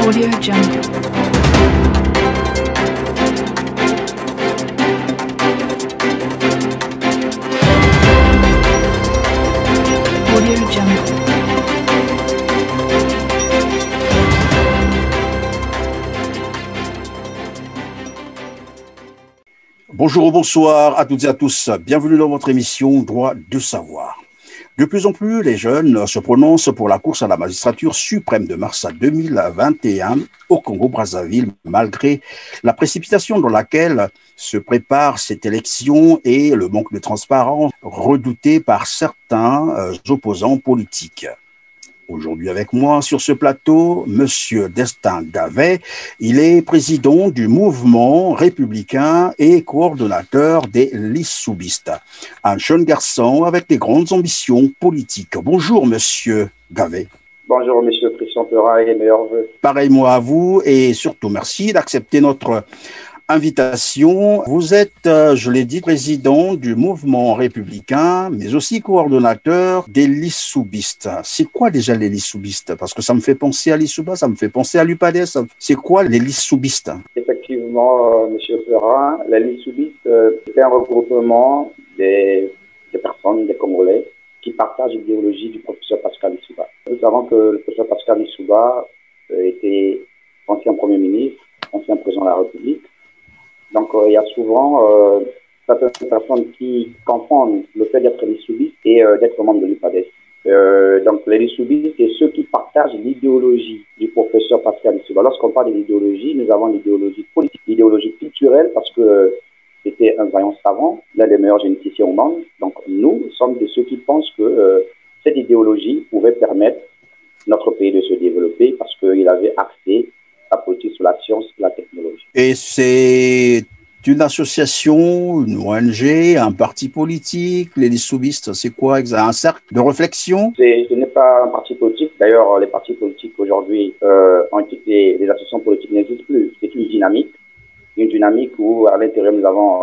Audio Jungle. Audio Jungle. Bonjour ou bonsoir à toutes et à tous. Bienvenue dans votre émission Droit de savoir. De plus en plus, les jeunes se prononcent pour la course à la magistrature suprême de mars 2021 au Congo-Brazzaville, malgré la précipitation dans laquelle se prépare cette élection et le manque de transparence redouté par certains opposants politiques. Aujourd'hui avec moi sur ce plateau, Monsieur Destin Gavet. Il est président du mouvement républicain et coordonnateur des Lissoubistes. Un jeune garçon avec des grandes ambitions politiques. Bonjour Monsieur Gavet. Bonjour Monsieur Christian Perin et meilleurs vœux. Pareillement à vous et surtout merci d'accepter notre invitation. Vous êtes, je l'ai dit, président du mouvement républicain, mais aussi coordonnateur des Lissoubistes. C'est quoi déjà les Lissoubistes? Parce que ça me fait penser à l'Issouba, ça me fait penser à l'UPADES. C'est quoi les Lissoubistes? Effectivement, Monsieur Perin, les Lissoubistes, c'est un regroupement des personnes, des Congolais, qui partagent l'idéologie du professeur Pascal Lissouba. Nous savons que le professeur Pascal Lissouba était ancien Premier ministre, ancien président de la République. Donc, il y a souvent certaines personnes qui confondent le fait d'être lissoubiste et d'être membre de l'UPADES. Donc, les lissoubistes, c'est ceux qui partagent l'idéologie du professeur Pascal Lissouba. Lorsqu'on parle de l'idéologie, nous avons l'idéologie politique, l'idéologie culturelle, parce que c'était un vaillant savant, l'un des meilleurs généticiens au monde. Donc, nous sommes de ceux qui pensent que cette idéologie pouvait permettre notre pays de se développer parce qu'il avait accès la politique sur la science et la technologie. Et c'est une association, une ONG, un parti politique, les Lissoubistes, c'est quoi? Un cercle de réflexion? Ce n'est pas un parti politique. D'ailleurs, les partis politiques aujourd'hui ont été, les associations politiques n'existent plus. C'est une dynamique où à l'intérieur nous avons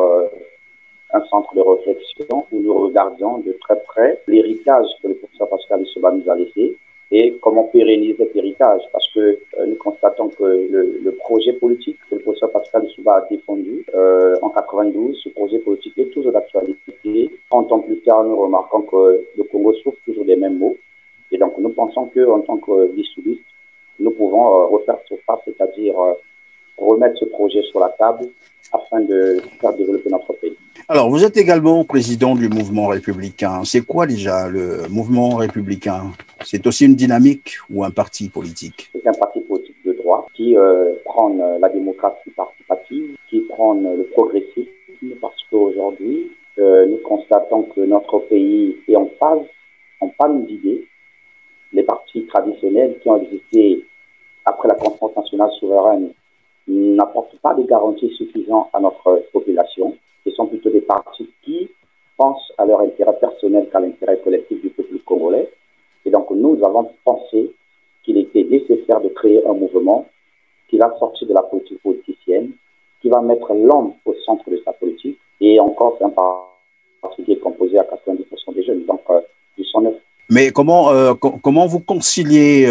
un centre de réflexion où nous regardons de très près l'héritage que le professeur Pascal Lissouba nous a laissé et comment pérenniser cet héritage, parce que nous constatons que le projet politique que le professeur Pascal Lissouba a défendu en 92, ce projet politique est toujours d'actualité. 30 ans plus tard, nous remarquons que le Congo souffre toujours des mêmes maux. Et donc, nous pensons qu'en tant que lissoubistes, nous pouvons refaire surface, c'est-à-dire remettre ce projet sur la table afin de faire développer notre pays. Alors, vous êtes également président du mouvement républicain. C'est quoi déjà le mouvement républicain? C'est aussi une dynamique ou un parti politique? C'est un parti politique de droit qui prône la démocratie participative, qui prône le progressisme, parce qu'aujourd'hui, nous constatons que notre pays est en panne d'idées. Les partis traditionnels qui ont existé après la conférence nationale souveraine n'apportent pas de garanties suffisantes à notre population. Ce sont plutôt des partis qui pensent à leur intérêt personnel qu'à l'intérêt collectif du peuple congolais. Et donc, nous avons pensé qu'il était nécessaire de créer un mouvement qui va sortir de la politique politicienne, qui va mettre l'homme au centre de sa politique. Et encore, c'est un parti qui est composé à 90% des jeunes, donc du 109. Mais comment vous conciliez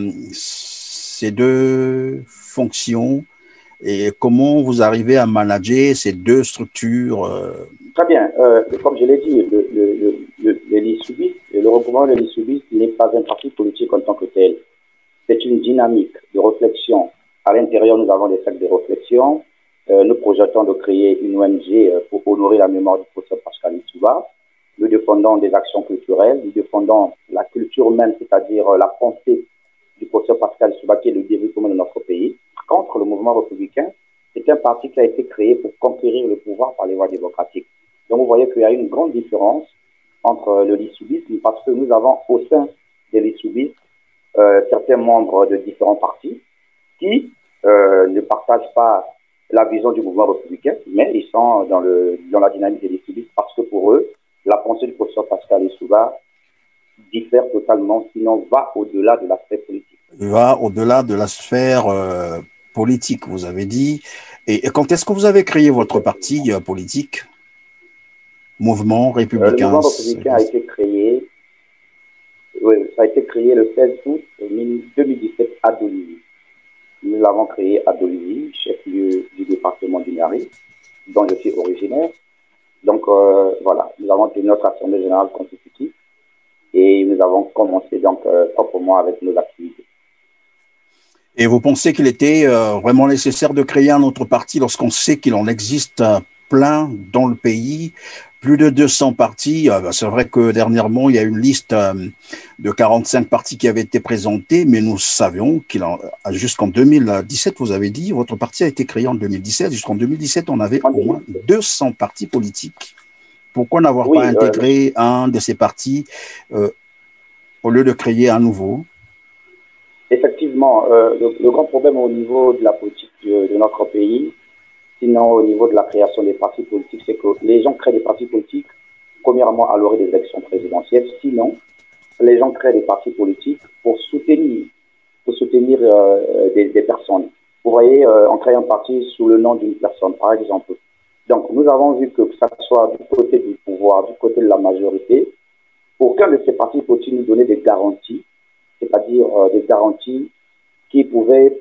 ces deux fonctions et comment vous arrivez à manager ces deux structures? Très bien. Comme je l'ai dit, les Lissoubistes, le regroupement des Lissoubistes n'est pas un parti politique en tant que tel. C'est une dynamique de réflexion. À l'intérieur, nous avons des cercles de réflexion. Nous projetons de créer une ONG pour honorer la mémoire du professeur Pascal Lissouba. Nous défendons des actions culturelles. Nous défendons la culture même, c'est-à-dire la pensée du professeur Pascal Lissouba, qui est le développement de notre pays. Contre le mouvement républicain, c'est un parti qui a été créé pour conquérir le pouvoir par les voies démocratiques. Donc vous voyez qu'il y a une grande différence entre le lissoubisme, parce que nous avons au sein des lissoubistes certains membres de différents partis qui ne partagent pas la vision du mouvement républicain, mais ils sont dans la dynamique des lissoubistes parce que pour eux, la pensée du professeur Pascal Lissouba diffère totalement, sinon va au-delà de l'aspect politique. Va au-delà de la sphère politique, vous avez dit. Et quand est-ce que vous avez créé votre parti politique? Mouvement républicain. Le mouvement républicain a été créé, ça a été créé le 16 août 2017 à Dominique. Nous l'avons créé à Dolisie, chef-lieu du département du Niari, dont je suis originaire. Donc voilà, nous avons tenu notre assemblée générale constitutive et nous avons commencé donc proprement avec nos activités. Et vous pensez qu'il était vraiment nécessaire de créer un autre parti lorsqu'on sait qu'il en existe plein dans le pays, plus de 200 partis. C'est vrai que dernièrement, il y a une liste de 45 partis qui avait été présentée, mais nous savions jusqu'en 2017, vous avez dit, votre parti a été créé en 2017. Jusqu'en 2017, on avait au moins 200 partis politiques. Pourquoi n'avoir pas intégré un de ces partis au lieu de créer un nouveau? Effectivement, le grand problème au niveau de la politique de notre pays, sinon au niveau de la création des partis politiques, c'est que les gens créent des partis politiques, premièrement à l'orée des élections présidentielles, sinon les gens créent des partis politiques pour soutenir des personnes. Vous voyez, on crée un parti sous le nom d'une personne, par exemple. Donc, nous avons vu que ça soit du côté du pouvoir, du côté de la majorité, aucun de ces partis politiques nous donner des garanties, c'est-à-dire des garanties qui pouvaient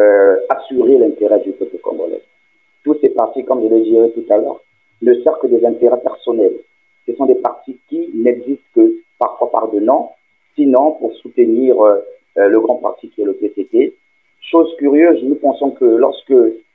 assurer l'intérêt du peuple congolais. Tous ces partis, comme je l'ai dit tout à l'heure, ne servent que des intérêts personnels. Ce sont des partis qui n'existent que parfois par de nom, sinon pour soutenir le grand parti qui est le PCT. Chose curieuse, nous pensons que lorsque,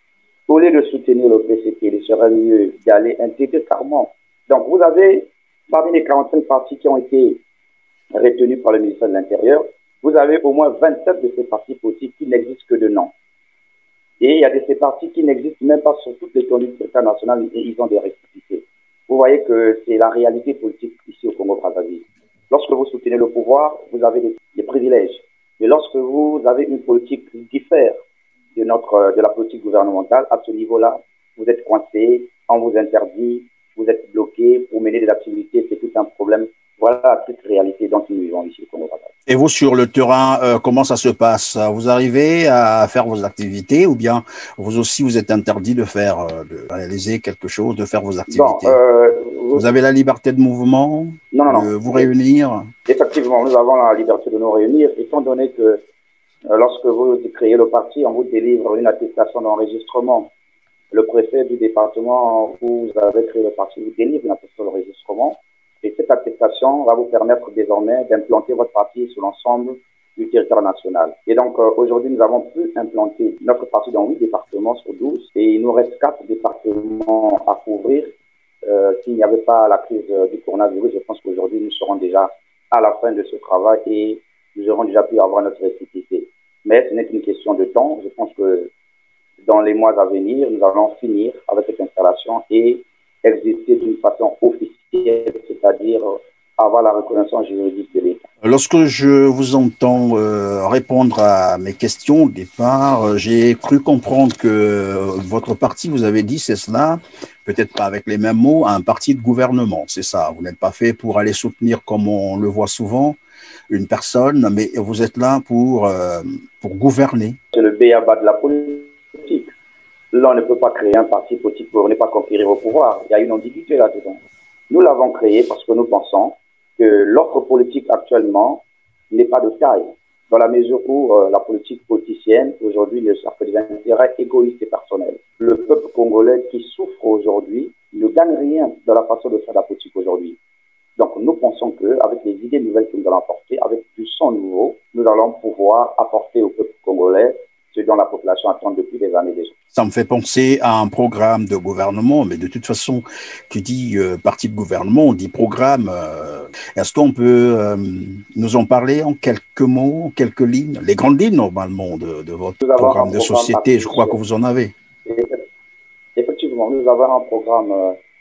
au lieu de soutenir le PCT, il serait mieux d'aller intégrer carrément. Donc vous avez, parmi les 45 partis qui ont été retenus par le ministère de l'Intérieur, vous avez au moins 27 de ces partis politiques qui n'existent que de nom. Et il y a de ces partis qui n'existent même pas sur toute l'étendue du territoire national et ils ont des récipités. Vous voyez que c'est la réalité politique ici au Congo-Brazzaville. Lorsque vous soutenez le pouvoir, vous avez des privilèges. Mais lorsque vous avez une politique qui diffère de la politique gouvernementale, à ce niveau-là, vous êtes coincé, on vous interdit, vous êtes bloqué pour mener des activités, c'est tout un problème. Voilà la triste réalité dont nous vivons ici au Congo-Brazzaville. Et vous, sur le terrain, comment ça se passe? Vous arrivez à faire vos activités ou bien vous aussi, vous êtes interdit de réaliser quelque chose, de faire vos activités? Vous avez la liberté de mouvement, de vous réunir? Effectivement, nous avons la liberté de nous réunir, étant donné que lorsque vous créez le parti, on vous délivre une attestation d'enregistrement. Le préfet du département où vous avez créé le parti vous délivre une attestation d'enregistrement. Et cette attestation va vous permettre désormais d'implanter votre parti sur l'ensemble du territoire national. Et donc, aujourd'hui, nous avons pu implanter notre parti dans 8 départements sur 12. Et il nous reste 4 départements à couvrir. S'il n'y avait pas la crise du coronavirus, je pense qu'aujourd'hui, nous serons déjà à la fin de ce travail et nous aurons déjà pu avoir notre récipité. Mais ce n'est qu'une question de temps. Je pense que dans les mois à venir, nous allons finir avec cette installation et exister d'une façon officielle, c'est-à-dire avoir la reconnaissance juridique de l'État. Lorsque je vous entends répondre à mes questions au départ, j'ai cru comprendre que votre parti, vous avez dit, c'est cela, peut-être pas avec les mêmes mots, un parti de gouvernement, c'est ça. Vous n'êtes pas fait pour aller soutenir, comme on le voit souvent, une personne, mais vous êtes là pour gouverner. C'est le b.a.-ba de la politique. Là, on ne peut pas créer un parti politique pour ne pas conquérir au pouvoir. Il y a une ambiguïté là-dedans. Nous l'avons créé parce que nous pensons que l'offre politique actuellement n'est pas de taille, dans la mesure où la politique politicienne aujourd'hui ne sert que des intérêts égoïstes et personnels. Le peuple congolais qui souffre aujourd'hui ne gagne rien dans la façon de faire la politique aujourd'hui. Donc nous pensons qu'avec les idées nouvelles que nous allons apporter, avec du sang nouveau, nous allons pouvoir apporter au peuple congolais ce dont la population attend depuis des années déjà. Ça me fait penser à un programme de gouvernement, mais de toute façon, tu dis parti de gouvernement, on dit programme. Est-ce qu'on peut nous en parler en quelques mots, en quelques lignes, les grandes lignes normalement de votre programme de société, je crois que vous en avez. Effectivement, nous avons un programme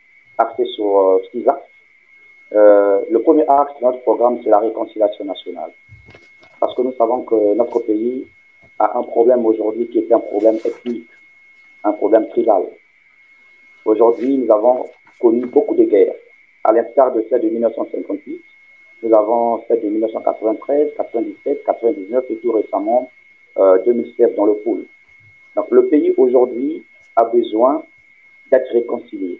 axé sur 6 axes. Le premier axe de notre programme, c'est la réconciliation nationale. Parce que nous savons que notre pays a un problème aujourd'hui qui est un problème ethnique, un problème tribal. Aujourd'hui, nous avons connu beaucoup de guerres. À l'instar de celle de 1958, nous avons celle de 1993, 97, 99 et tout récemment 2016 dans le pôle. Donc le pays aujourd'hui a besoin d'être réconcilié.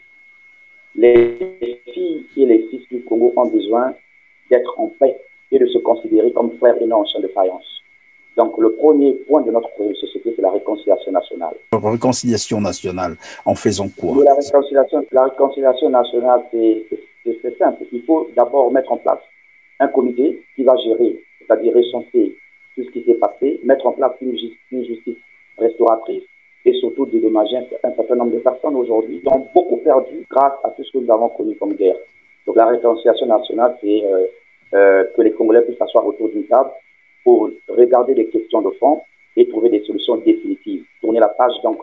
Les filles et les fils du Congo ont besoin d'être en paix et de se considérer comme frères et non en champ de faïence. Donc, le premier point de notre projet de société, c'est la réconciliation nationale. Réconciliation nationale, en faisant quoi? Mais la réconciliation nationale, c'est simple. Il faut d'abord mettre en place un comité qui va gérer, c'est-à-dire recenser tout ce qui s'est passé, mettre en place une justice restauratrice et surtout dédommager un certain nombre de personnes aujourd'hui qui ont beaucoup perdu grâce à tout ce que nous avons connu comme guerre. Donc la réconciliation nationale, c'est que les Congolais puissent s'asseoir autour d'une table pour regarder les questions de fond et trouver des solutions définitives. Tourner la page donc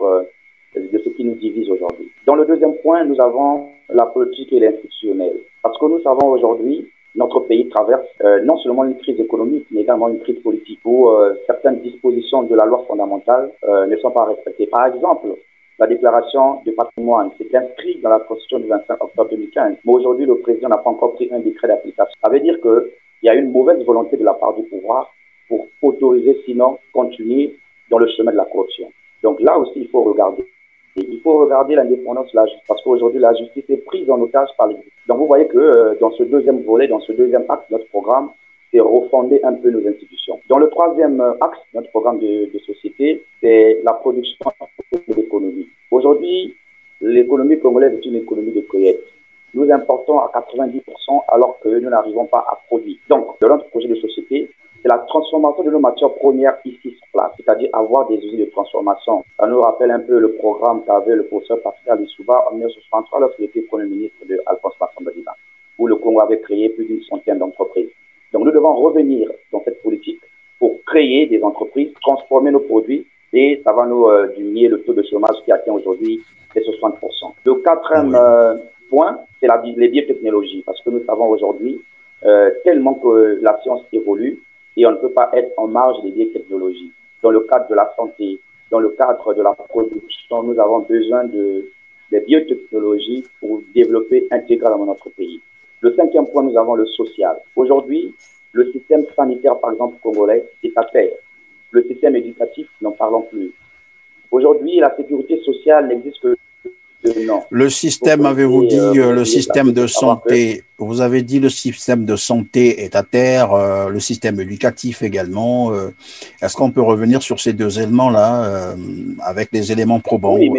de ce qui nous divise aujourd'hui. Dans le deuxième point, nous avons la politique et l'institutionnel. Parce que nous savons aujourd'hui, notre pays traverse non seulement une crise économique, mais également une crise politique où certaines dispositions de la loi fondamentale ne sont pas respectées. Par exemple, la déclaration de patrimoine s'est inscrite dans la Constitution du 25 octobre 2015. Mais aujourd'hui, le président n'a pas encore pris un décret d'application. Ça veut dire qu'il y a une mauvaise volonté de la part du pouvoir pour autoriser, sinon continuer dans le chemin de la corruption. Donc là aussi, il faut regarder. Il faut regarder l'indépendance de la justice, parce qu'aujourd'hui, la justice est prise en otage par les... Donc vous voyez que dans ce deuxième volet, dans ce deuxième axe, notre programme, c'est refonder un peu nos institutions. Dans le troisième axe, notre programme de société, c'est la production de l'économie. Aujourd'hui, l'économie congolaise est une économie de cueillette. Nous importons à 90% alors que nous n'arrivons pas à produire. Donc, dans notre projet de société, c'est la transformation de nos matières premières ici sur place, c'est-à-dire avoir des usines de transformation. Ça nous rappelle un peu le programme qu'avait le professeur Pascal Lissouba en 1963 lorsqu'il était Premier ministre de Alphonse Massamba-Diba, où le Congo avait créé plus d'une centaine d'entreprises. Donc nous devons revenir dans cette politique pour créer des entreprises, transformer nos produits et ça va nous diminuer le taux de chômage qui atteint aujourd'hui les 60%. Le quatrième point, c'est les biotechnologies, parce que nous savons aujourd'hui tellement que la science évolue, et on ne peut pas être en marge des vieilles technologies. Dans le cadre de la santé, dans le cadre de la production, nous avons besoin des biotechnologies pour développer intégralement notre pays. Le cinquième point, nous avons le social. Aujourd'hui, le système sanitaire, par exemple, congolais, est à terre. Le système éducatif, n'en parlons plus. Aujourd'hui, la sécurité sociale n'existe que non. Le système, avez-vous dit, le système de santé, vous avez dit le système de santé est à terre, le système éducatif également. Est-ce qu'on peut revenir sur ces deux éléments-là avec des éléments probants? Oui,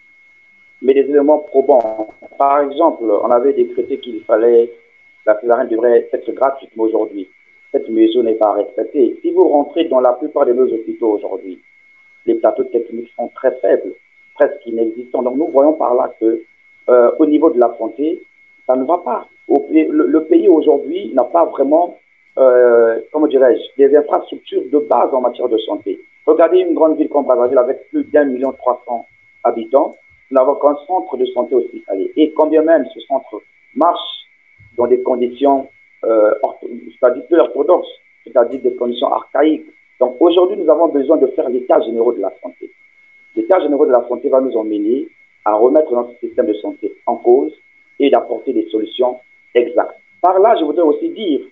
mais des éléments probants. Par exemple, on avait décrété qu'il fallait, la césarienne devrait être gratuite, mais aujourd'hui, cette mesure n'est pas respectée. Si vous rentrez dans la plupart de nos hôpitaux aujourd'hui, les plateaux techniques sont très faibles, presque inexistants. Donc nous voyons par là que au niveau de la santé, ça ne va pas. Le pays aujourd'hui n'a pas vraiment, comment dirais-je, des infrastructures de base en matière de santé. Regardez une grande ville comme Brazzaville avec plus d'1,3 million habitants, nous n'avons qu'un centre de santé hospitalier. Et quand bien même ce centre marche dans des conditions c'est-à-dire peu orthodoxes, c'est-à-dire des conditions archaïques. Donc aujourd'hui, nous avons besoin de faire l'état général de la santé. L'état général de la santé va nous emmener à remettre notre système de santé en cause et d'apporter des solutions exactes. Par là, je voudrais aussi dire,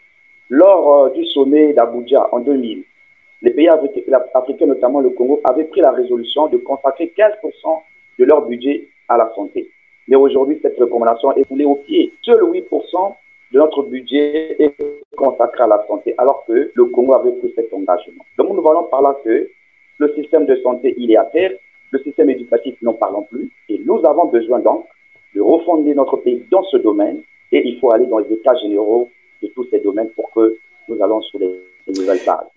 lors du sommet d'Abuja en 2000, les pays africains, notamment le Congo, avaient pris la résolution de consacrer 15% de leur budget à la santé. Mais aujourd'hui, cette recommandation est foulée aux pieds. Seul 8% de notre budget est consacré à la santé, alors que le Congo avait pris cet engagement. Donc nous voyons par là que le système de santé, il est à terre, le système éducatif, n'en parlons plus, et nous avons besoin donc de refonder notre pays dans ce domaine, et il faut aller dans les états généraux de tous ces domaines pour que nous allons sur les nouvelles bases.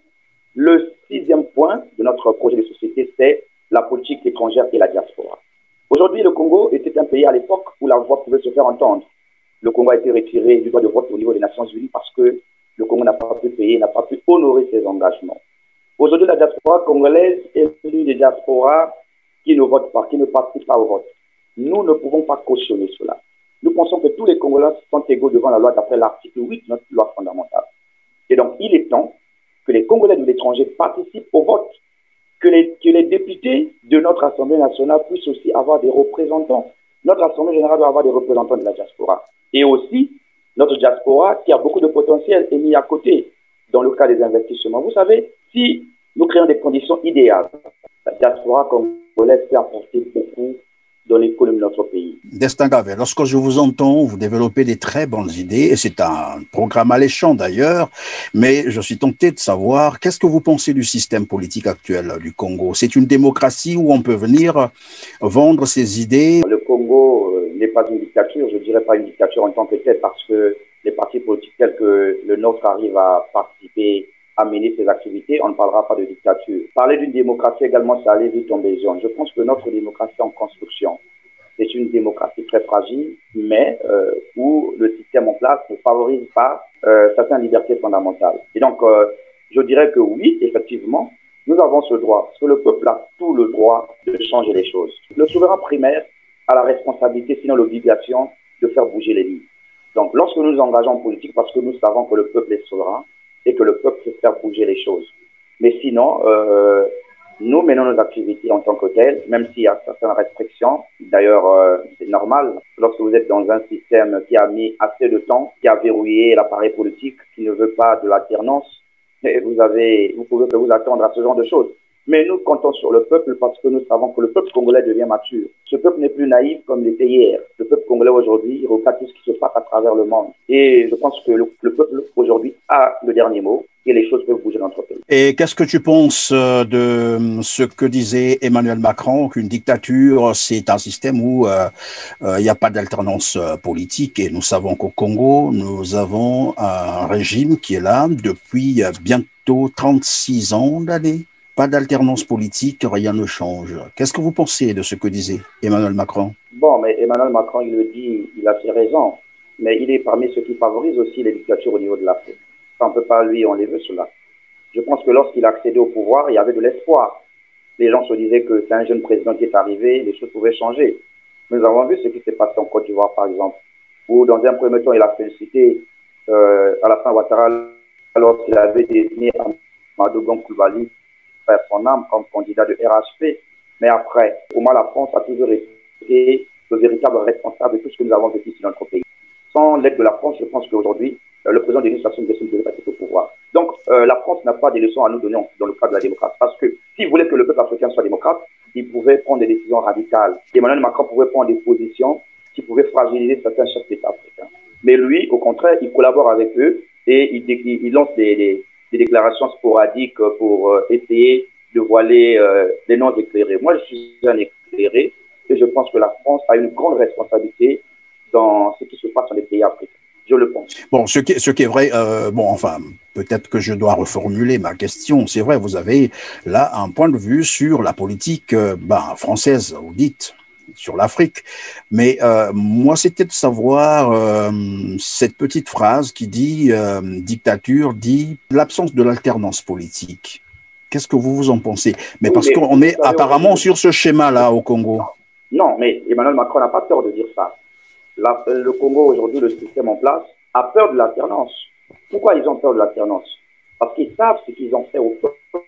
Le sixième point de notre projet de société, c'est la politique étrangère et la diaspora. Aujourd'hui, le Congo était un pays à l'époque où la voix pouvait se faire entendre. Le Congo a été retiré du droit de vote au niveau des Nations Unies parce que le Congo n'a pas pu payer, n'a pas pu honorer ses engagements. Aujourd'hui, la diaspora congolaise est l'une des diasporas qui ne votent pas, qui ne participent pas au vote. Nous ne pouvons pas cautionner cela. Nous pensons que tous les Congolais sont égaux devant la loi d'après l'article 8 de notre loi fondamentale. Et donc, il est temps que les Congolais de l'étranger participent au vote, que les députés de notre Assemblée nationale puissent aussi avoir des représentants. Notre Assemblée générale doit avoir des représentants de la diaspora. Et aussi, notre diaspora, qui a beaucoup de potentiel, est mis à côté dans le cas des investissements. Vous savez, si nous créons des conditions idéales, la diaspora congolaise peut apporter beaucoup dans l'économie de notre pays. Destin Gavet, lorsque je vous entends, vous développez des très bonnes idées, et c'est un programme alléchant d'ailleurs, mais je suis tenté de savoir, qu'est-ce que vous pensez du système politique actuel du Congo? C'est une démocratie où on peut venir vendre ses idées? Le Congo n'est pas une dictature, je ne dirais pas une dictature en tant que telle, parce que les partis politiques tels que le nôtre arrivent à participer, à mener ses activités, on ne parlera pas de dictature. Parler d'une démocratie également, ça allait vite en besoin. Je pense que notre démocratie est en construction. C'est une démocratie très fragile, mais où le système en place ne favorise pas certaines libertés fondamentales. Et donc, je dirais que oui, effectivement, nous avons ce droit, parce que le peuple a tout le droit de changer les choses. Le souverain primaire a la responsabilité, sinon l'obligation, de faire bouger les lignes. Donc, lorsque nous nous engageons en politique, parce que nous savons que le peuple est souverain et que le peuple peut faire bouger les choses. Mais sinon, nous menons nos activités en tant que telles, même s'il y a certaines restrictions. D'ailleurs, c'est normal. Lorsque vous êtes dans un système qui a mis assez de temps, qui a verrouillé l'appareil politique, qui ne veut pas de l'alternance, vous pouvez vous attendre à ce genre de choses. Mais nous comptons sur le peuple parce que nous savons que le peuple congolais devient mature. Ce peuple n'est plus naïf comme l'était hier. Le peuple congolais aujourd'hui regarde tout ce qui se passe à travers le monde. Et je pense que le peuple aujourd'hui a le dernier mot et les choses peuvent bouger dans notre pays. Et qu'est-ce que tu penses de ce que disait Emmanuel Macron, qu'une dictature, c'est un système où il n'y a pas d'alternance politique? Et nous savons qu'au Congo, nous avons un régime qui est là depuis bientôt 36 ans d'années. Pas d'alternance politique, rien ne change. Qu'est-ce que vous pensez de ce que disait Emmanuel Macron? Bon, mais Emmanuel Macron, il le dit, il a ses raisons. Mais il est parmi ceux qui favorisent aussi les dictatures au niveau de l'Afrique. Ça, on ne peut pas lui enlever cela. Je pense que lorsqu'il a accédé au pouvoir, il y avait de l'espoir. Les gens se disaient que c'est un jeune président qui est arrivé, les choses pouvaient changer. Nous avons vu ce qui s'est passé en Côte d'Ivoire, par exemple, où dans un premier temps, il a félicité Alassane Ouattara lorsqu'il avait désigné Amadou Gon Coulibaly faire son âme comme candidat de RHP. Mais après, pour moi, la France a toujours été le véritable responsable de tout ce que nous avons vécu ici dans notre pays. Sans l'aide de la France, je pense qu'aujourd'hui, le président Denis Sassou Nguesso ne devrait pas être au pouvoir. Donc, la France n'a pas des leçons à nous donner dans le cadre de la démocratie. Parce que s'il voulait que le peuple africain soit démocrate, il pouvait prendre des décisions radicales. Emmanuel Macron pouvait prendre des positions qui pouvaient fragiliser certains chefs d'État africains. Mais lui, au contraire, il collabore avec eux et il lance des déclarations sporadiques pour essayer de voiler les non éclairés. Moi, je suis un éclairé et je pense que la France a une grande responsabilité dans ce qui se passe dans les pays africains. Je le pense. Bon, ce qui est vrai, bon, enfin, peut-être que je dois reformuler ma question. C'est vrai, vous avez là un point de vue sur la politique française, vous dites, sur l'Afrique. Mais moi, c'était de savoir cette petite phrase qui dit dictature, dit l'absence de l'alternance politique. Qu'est-ce que vous en pensez? Mais oui, parce qu'on est apparemment sur ce schéma-là au Congo. Non, mais Emmanuel Macron n'a pas peur de dire ça. Le Congo, aujourd'hui, le système en place, a peur de l'alternance. Pourquoi ils ont peur de l'alternance? Parce qu'ils savent ce qu'ils ont fait au peuple.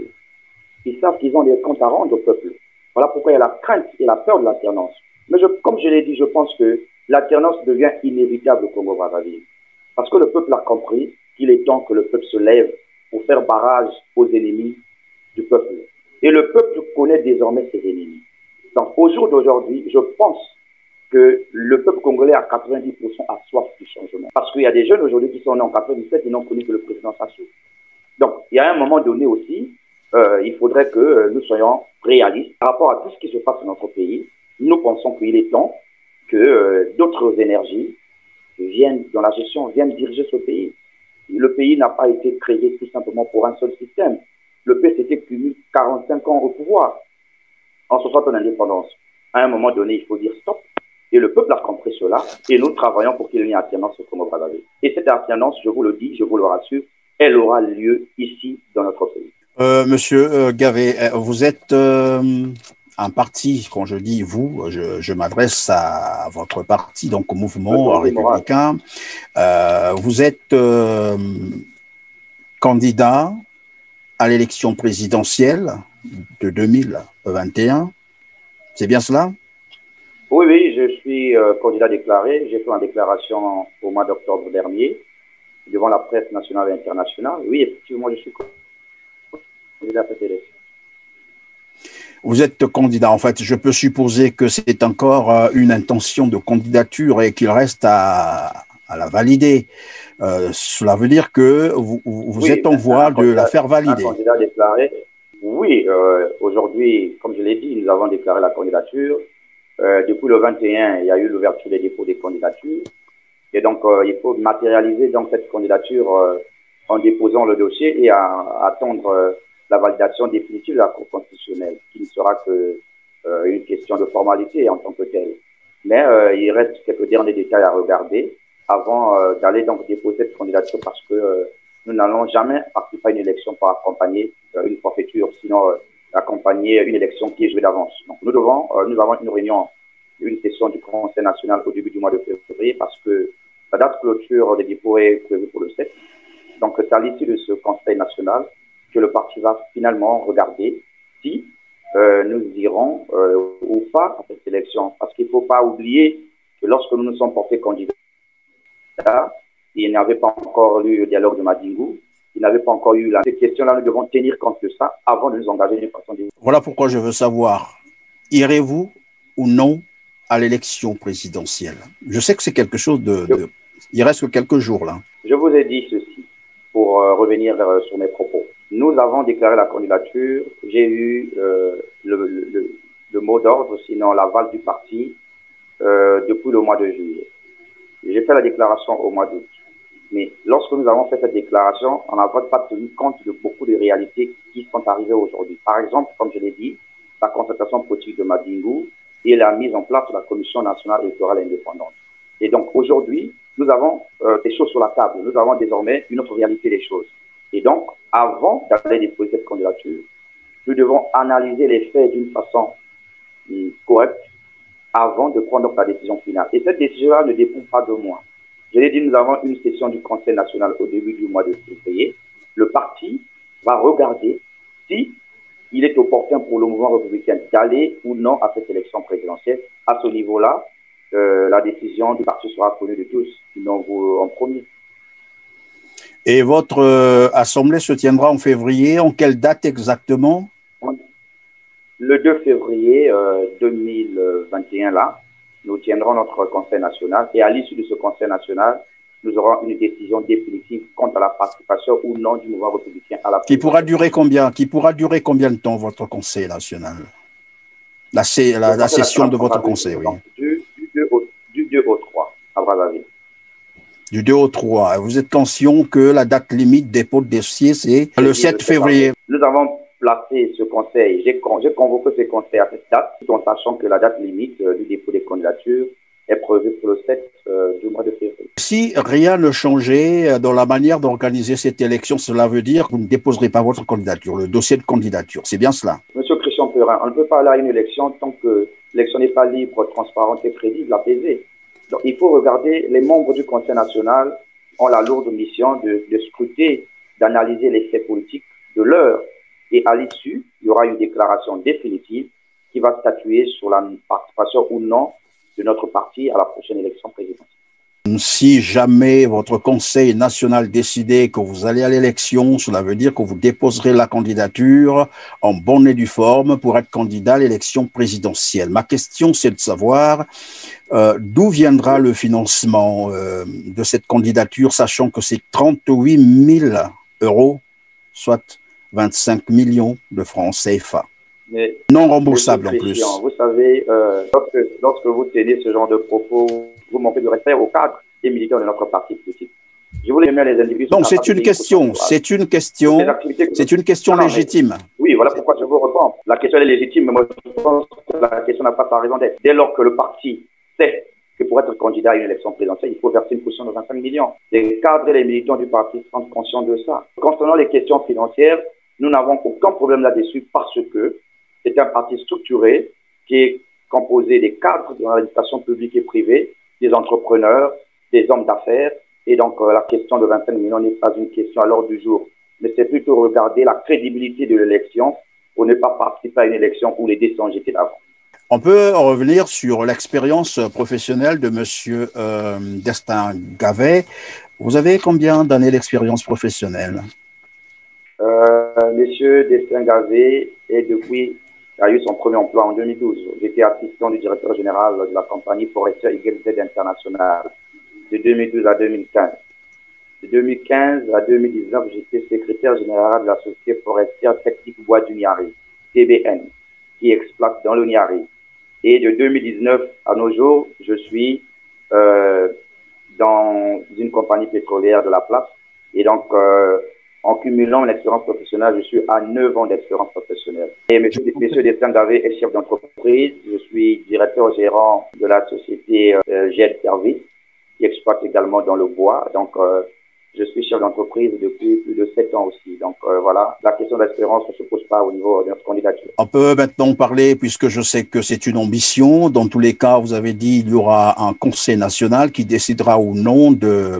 Ils savent qu'ils ont des comptes à rendre au peuple. Voilà pourquoi il y a la crainte et la peur de l'alternance. Mais comme je l'ai dit, je pense que l'alternance devient inévitable au Congo-Brazzaville. Parce que le peuple a compris qu'il est temps que le peuple se lève pour faire barrage aux ennemis du peuple. Et le peuple connaît désormais ses ennemis. Donc, au jour d'aujourd'hui, je pense que le peuple congolais à 90% a soif du changement. Parce qu'il y a des jeunes aujourd'hui qui sont nés en 97 et n'ont connu que le président Sassou. Donc, il y a un moment donné aussi, il faudrait que nous soyons réalistes par rapport à tout ce qui se passe dans notre pays. Nous pensons qu'il est temps que d'autres énergies viennent dans la gestion, viennent diriger ce pays. Le pays n'a pas été créé tout simplement pour un seul système. Le PCT cumule 45 ans au pouvoir en se faisant indépendance. À un moment donné, il faut dire stop. Et le peuple a compris cela. Et nous travaillons pour qu'il y ait une alternance au Congo-Brazzaville. Et cette alternance, je vous le dis, je vous le rassure, elle aura lieu ici, dans notre pays. Monsieur Gavet, vous êtes un parti, quand je dis vous, je m'adresse à votre parti, donc au mouvement républicain. Vous êtes candidat à l'élection présidentielle de 2021. C'est bien cela? Oui, je suis candidat déclaré. J'ai fait une déclaration au mois d'octobre dernier devant la presse nationale et internationale. Oui, effectivement, je suis candidat à cette élection. Vous êtes candidat. En fait, je peux supposer que c'est encore une intention de candidature et qu'il reste à la valider. Cela veut dire que vous êtes en voie de la faire valider. Un candidat déclaré. Oui, aujourd'hui, comme je l'ai dit, nous avons déclaré la candidature. Depuis le 21, il y a eu l'ouverture des dépôts des candidatures. Et donc, il faut matérialiser donc, cette candidature en déposant le dossier et attendre la validation définitive de la Cour constitutionnelle, qui ne sera que une question de formalité en tant que telle. Mais il reste quelques derniers détails à regarder avant d'aller donc déposer cette candidature parce que nous n'allons jamais participer à une élection pour accompagner une forfaiture, sinon accompagner une élection qui est jouée d'avance. Donc nous avons une réunion, une session du Conseil national au début du mois de février parce que la date de clôture des dépôts est prévue pour le 7. Donc c'est à l'issue de ce Conseil national que le parti va finalement regarder si nous irons ou pas à cette élection. Parce qu'il ne faut pas oublier que lorsque nous nous sommes portés candidats, il n'y avait pas encore eu le dialogue de Madingou, il n'avait pas encore eu ces questions-là, nous devons tenir compte de ça avant de nous engager d'une façon différente. Voilà pourquoi je veux savoir, irez-vous ou non à l'élection présidentielle? Je sais que c'est quelque chose il reste que quelques jours là. Je vous ai dit ceci, pour revenir sur mes propos. Nous avons déclaré la candidature, j'ai eu le mot d'ordre, sinon l'aval du parti, depuis le mois de juillet. J'ai fait la déclaration au mois d'août. Mais lorsque nous avons fait cette déclaration, on n'a pas tenu compte de beaucoup de réalités qui sont arrivées aujourd'hui. Par exemple, comme je l'ai dit, la concertation politique de Madingou et la mise en place de la Commission nationale électorale indépendante. Et donc aujourd'hui, nous avons des choses sur la table. Nous avons désormais une autre réalité des choses. Et donc, avant d'aller déposer cette candidature, nous devons analyser les faits d'une façon correcte avant de prendre la décision finale. Et cette décision-là ne dépend pas de moi. Je l'ai dit, nous avons une session du Conseil national au début du mois de février. Le parti va regarder si il est opportun pour le mouvement républicain d'aller ou non à cette élection présidentielle. À ce niveau-là, la décision du parti sera connue de tous, sinon vous en premier. Et votre assemblée se tiendra en février. En quelle date exactement? Le 2 février 2021, là, nous tiendrons notre Conseil national et à l'issue de ce Conseil national, nous aurons une décision définitive quant à la participation ou non du mouvement républicain à la Qui pourra durer combien de temps, votre Conseil national? La session de votre Conseil, oui. Du 2 au 3, à Brazzaville. Du 2 au 3. Vous êtes conscient que la date limite dépôt de dossier, c'est le 7 février. Nous avons placé ce conseil, j'ai convoqué ce conseil à cette date, tout en sachant que la date limite du dépôt des candidatures est prévue pour le 7 du mois de février. Si rien ne changeait dans la manière d'organiser cette élection, cela veut dire que vous ne déposerez pas votre candidature, le dossier de candidature. C'est bien cela? Monsieur Christian Perrin, on ne peut pas aller à une élection tant que l'élection n'est pas libre, transparente et crédible, apaisée. Donc il faut regarder, les membres du Conseil national ont la lourde mission de scruter, d'analyser les faits politiques de l'heure. Et à l'issue, il y aura une déclaration définitive qui va statuer sur la participation ou non de notre parti à la prochaine élection présidentielle. Si jamais votre Conseil national décidait que vous allez à l'élection, cela veut dire que vous déposerez la candidature en bonne et due forme pour être candidat à l'élection présidentielle. Ma question, c'est de savoir d'où viendra le financement de cette candidature, sachant que c'est 38 000 €, soit 25 millions de francs CFA. Mais non remboursable en plus. Vous savez, lorsque vous tenez ce genre de propos, vous manquez de respect au cadre des militants de notre parti politique. Je voulais mettre les individus. Donc c'est une question légitime. Oui, voilà pourquoi je vous réponds. La question est légitime, mais moi je pense que la question n'a pas sa raison d'être. Dès lors que le parti sait que pour être candidat à une élection présidentielle, il faut verser une caution de 25 millions. Les cadres et les militants du parti sont conscients de ça. Concernant les questions financières, nous n'avons aucun problème là-dessus parce que c'est un parti structuré qui est composé des cadres de l'administration publique et privée, des entrepreneurs, des hommes d'affaires. Et donc, la question de 25 millions n'est pas une question à l'ordre du jour. Mais c'est plutôt regarder la crédibilité de l'élection pour ne pas participer à une élection où les dés sont jetés d'avant. On peut revenir sur l'expérience professionnelle de M. Destin Gavet. Vous avez combien d'années d'expérience professionnelle? Monsieur Destin Gavet est depuis a eu son premier emploi en 2012. J'étais assistant du directeur général de la compagnie forestière YZ International de 2012 à 2015. De 2015 à 2019, j'étais secrétaire général de la Société forestière technique bois du Niari, TBN, qui exploite dans le Niari. Et de 2019 à nos jours, je suis dans une compagnie pétrolière de la place. Et donc, en cumulant une expérience professionnelle, je suis à 9 ans d'expérience professionnelle. Et M. Destin Davé est chef d'entreprise. Je suis directeur gérant de la société GED Service, qui exploite également dans le bois. Donc, je suis chef d'entreprise depuis plus de 7 ans aussi. Donc voilà, la question d'expérience ne se pose pas au niveau de notre candidature. On peut maintenant parler, puisque je sais que c'est une ambition. Dans tous les cas, vous avez dit qu'il y aura un conseil national qui décidera ou non de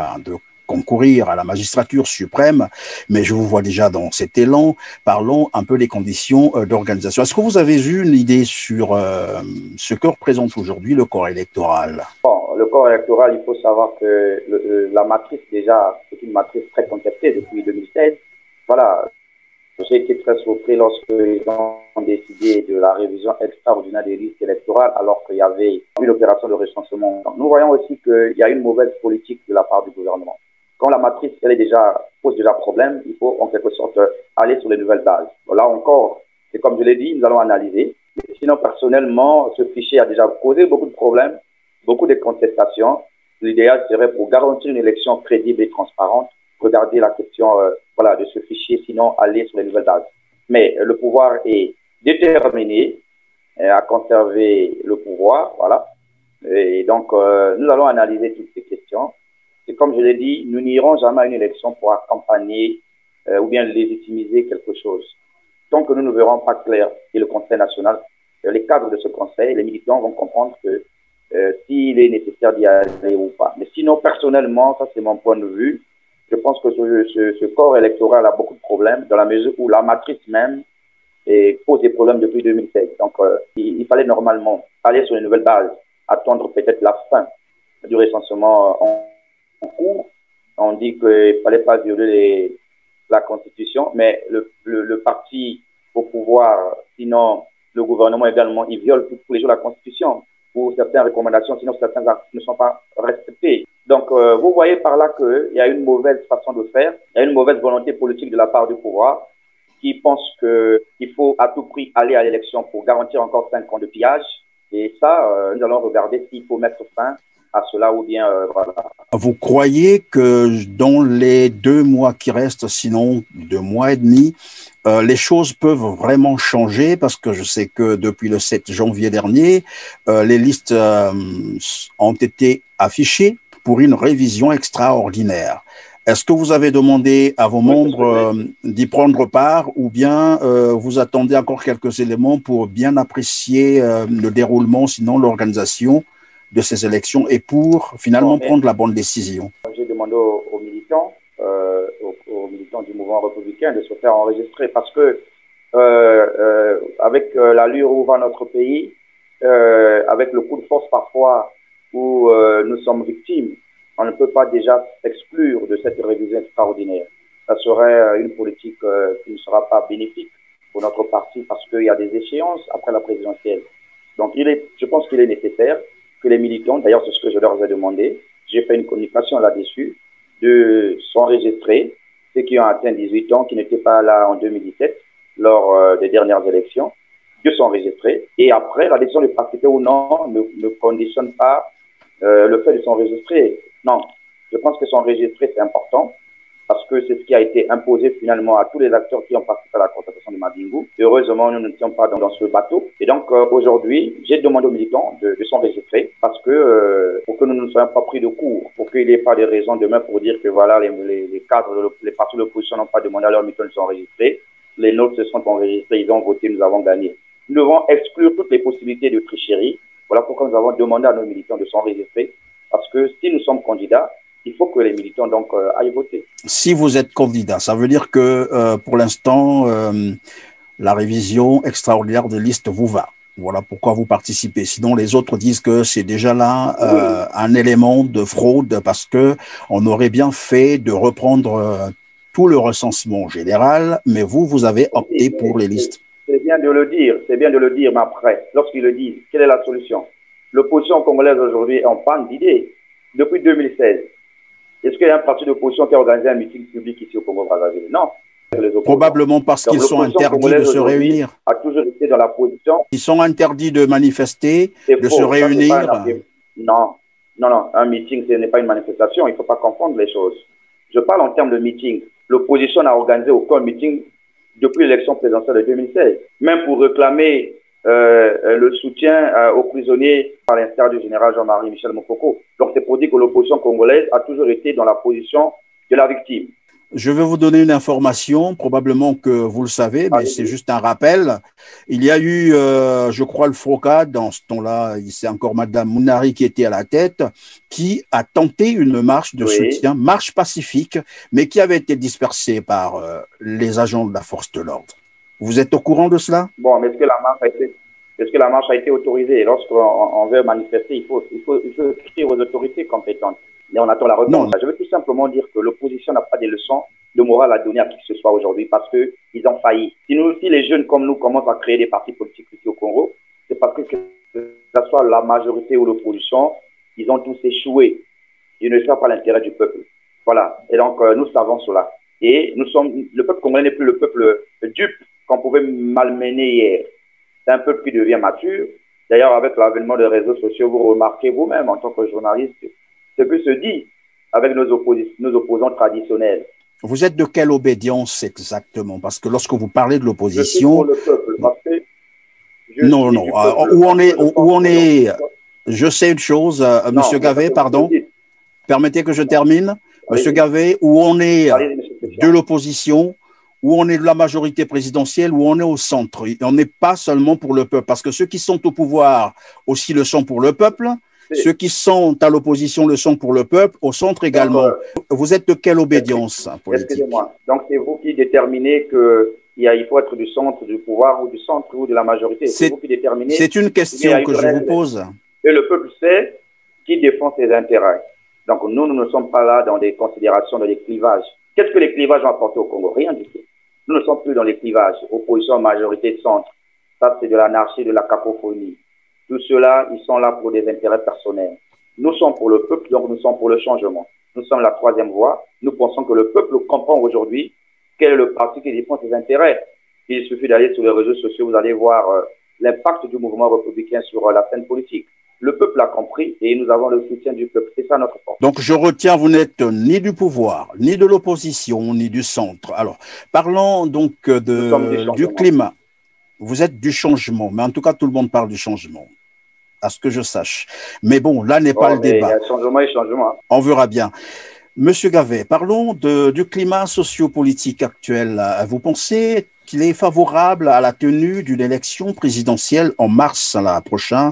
concourir à la magistrature suprême, mais je vous vois déjà dans cet élan. Parlons un peu des conditions d'organisation. Est-ce que vous avez eu une idée sur ce que représente aujourd'hui le corps électoral? Bon, le corps électoral, il faut savoir que la matrice, déjà, c'est une matrice très contestée depuis 2016. Voilà, j'ai été très surpris lorsqu'ils ont décidé de la révision extraordinaire des listes électorales alors qu'il y avait une opération de recensement. Donc, nous voyons aussi qu'il y a une mauvaise politique de la part du gouvernement. Quand la matrice pose déjà problème, il faut en quelque sorte aller sur les nouvelles bases. Là encore, c'est comme je l'ai dit, nous allons analyser. Mais sinon, personnellement, ce fichier a déjà causé beaucoup de problèmes, beaucoup de contestations. L'idéal serait, pour garantir une élection crédible et transparente, regarder la question de ce fichier, sinon aller sur les nouvelles bases. Mais le pouvoir est déterminé à conserver le pouvoir, voilà. Et donc, nous allons analyser toutes ces questions. Et comme je l'ai dit, nous n'irons jamais à une élection pour accompagner ou bien légitimiser quelque chose. Tant que nous ne verrons pas clair, et le Conseil national, les cadres de ce Conseil, les militants vont comprendre que s'il est nécessaire d'y aller ou pas. Mais sinon, personnellement, ça c'est mon point de vue, je pense que ce corps électoral a beaucoup de problèmes dans la mesure où la matrice même pose des problèmes depuis 2016. Donc, il fallait normalement aller sur une nouvelle base, attendre peut-être la fin du recensement en cours. On dit qu'il ne fallait pas violer la Constitution, mais le parti au pouvoir, sinon le gouvernement également, il viole tous les jours la Constitution pour certaines recommandations, sinon certains actes ne sont pas respectés. Donc, vous voyez par là qu'il y a une mauvaise façon de faire, il y a une mauvaise volonté politique de la part du pouvoir qui pense qu'il faut à tout prix aller à l'élection pour garantir encore 5 ans de pillage. Et ça, nous allons regarder s'il faut mettre fin à cela ou bien voilà. Vous croyez que dans les 2 mois qui restent, sinon 2 mois et demi, les choses peuvent vraiment changer? Parce que je sais que depuis le 7 janvier dernier, les listes ont été affichées pour une révision extraordinaire. Est-ce que vous avez demandé à vos membres d'y prendre part ou bien vous attendez encore quelques éléments pour bien apprécier le déroulement, sinon l'organisation de ces élections et pour finalement prendre la bonne décision? J'ai demandé aux militants du mouvement républicain de se faire enregistrer parce que avec l'allure où va notre pays, avec le coup de force parfois où nous sommes victimes, on ne peut pas déjà s'exclure de cette révision extraordinaire. Ça serait une politique qui ne sera pas bénéfique pour notre parti parce qu'il y a des échéances après la présidentielle. Donc je pense qu'il est nécessaire que les militants, d'ailleurs c'est ce que je leur ai demandé, j'ai fait une communication là-dessus, de s'enregistrer, ceux qui ont atteint 18 ans, qui n'étaient pas là en 2017, lors des dernières élections, de s'enregistrer. Et après, la décision de participer ou non ne conditionne pas le fait de s'enregistrer. Non, je pense que s'enregistrer, c'est important, parce que c'est ce qui a été imposé finalement à tous les acteurs qui ont participé à la contestation de Mabingu. Heureusement, nous n'étions pas dans ce bateau. Et donc, aujourd'hui, j'ai demandé aux militants de s'enregistrer parce que, pour que nous ne soyons pas pris de court, pour qu'il n'y ait pas de raison demain pour dire que voilà, les cadres, les partis de l'opposition n'ont pas demandé à leurs militants de s'enregistrer. Les nôtres se sont enregistrés, ils ont voté, nous avons gagné. Nous devons exclure toutes les possibilités de tricherie. Voilà pourquoi nous avons demandé à nos militants de s'enregistrer. Parce que si nous sommes candidats, il faut que les militants donc aillent voter. Si vous êtes candidat, ça veut dire que pour l'instant, la révision extraordinaire des listes vous va. Voilà pourquoi vous participez. Sinon, les autres disent que c'est déjà là un élément de fraude parce que on aurait bien fait de reprendre tout le recensement général, mais vous avez opté pour les listes. C'est bien de le dire, mais après, lorsqu'ils le disent, quelle est la solution? L'opposition congolaise aujourd'hui est en panne d'idées. Depuis 2016, est-ce qu'il y a un parti d'opposition qui a organisé un meeting public ici au Congo-Brazzaville? Non. Probablement parce qu'ils sont interdits de se réunir. A toujours été dans la position. Ils sont interdits de manifester, de se réunir. Non, un meeting, ce n'est pas une manifestation, il ne faut pas confondre les choses. Je parle en termes de meeting. L'opposition n'a organisé aucun meeting depuis l'élection présidentielle de 2016, même pour réclamer le soutien aux prisonniers par l'instar du général Jean-Marie Michel Mokoko. Donc c'est pour dire que l'opposition congolaise a toujours été dans la position de la victime. Je vais vous donner une information, probablement que vous le savez, mais c'est juste un rappel. Il y a eu, je crois, le FROCA, dans ce temps-là, c'est encore Madame Mounari qui était à la tête, qui a tenté une marche de soutien, marche pacifique, mais qui avait été dispersée par les agents de la force de l'ordre. Vous êtes au courant de cela? Bon, mais est-ce que la marche a été autorisée? Lorsqu'on veut manifester, il faut écrire aux autorités compétentes. Et on attend la réponse. Non. Je veux tout simplement dire que l'opposition n'a pas des leçons de morale à donner à qui que ce soit aujourd'hui parce qu'ils ont failli. Si les jeunes comme nous commencent à créer des partis politiques ici au Congo, c'est parce que ce soit la majorité ou l'opposition, ils ont tous échoué. Ils ne servent pas l'intérêt du peuple. Voilà. Et donc, nous savons cela. Et le peuple congolais n'est plus le peuple dupe qu'on pouvait malmener hier. C'est un peuple qui devient mature. D'ailleurs, avec l'avènement des réseaux sociaux, vous remarquez vous-même en tant que journaliste ce que se dit avec nos opposants traditionnels. Vous êtes de quelle obédience exactement? Parce que lorsque vous parlez de l'opposition... Je suis pour le peuple, parce que non. Où on est... Je sais une chose, Monsieur Gavet, pardon. Permettez que je termine. Monsieur Gavet, où on est de l'opposition, où on est de la majorité présidentielle, où on est au centre. On n'est pas seulement pour le peuple, parce que ceux qui sont au pouvoir aussi le sont pour le peuple. Ceux qui sont à l'opposition le sont pour le peuple, au centre également. Vous êtes de quelle obédience politique? Excusez-moi. Donc c'est vous qui déterminez qu'il faut être du centre du pouvoir ou du centre ou de la majorité. C'est vous qui déterminez. C'est une question que je vous pose. Et le peuple sait qui défend ses intérêts. Donc nous ne sommes pas là dans des considérations, dans des clivages. Qu'est-ce que les clivages ont apporté au Congo? Rien du tout. Nous ne sommes plus dans les clivages. Opposition, majorité, centre. Ça, c'est de l'anarchie, de la cacophonie. Tout cela, ils sont là pour des intérêts personnels. Nous sommes pour le peuple, donc nous sommes pour le changement. Nous sommes la troisième voie. Nous pensons que le peuple comprend aujourd'hui quel est le parti qui défend ses intérêts. Il suffit d'aller sur les réseaux sociaux, vous allez voir l'impact du mouvement républicain sur la scène politique. Le peuple a compris et nous avons le soutien du peuple. C'est ça notre force. Donc je retiens, vous n'êtes ni du pouvoir, ni de l'opposition, ni du centre. Alors, parlons donc du climat. Vous êtes du changement, mais en tout cas, tout le monde parle du changement, à ce que je sache. Mais bon, là n'est pas le débat. Il y a changement et changement. On verra bien. Monsieur Gavet, parlons du climat sociopolitique actuel. Vous pensez qu'il est favorable à la tenue d'une élection présidentielle en mars prochain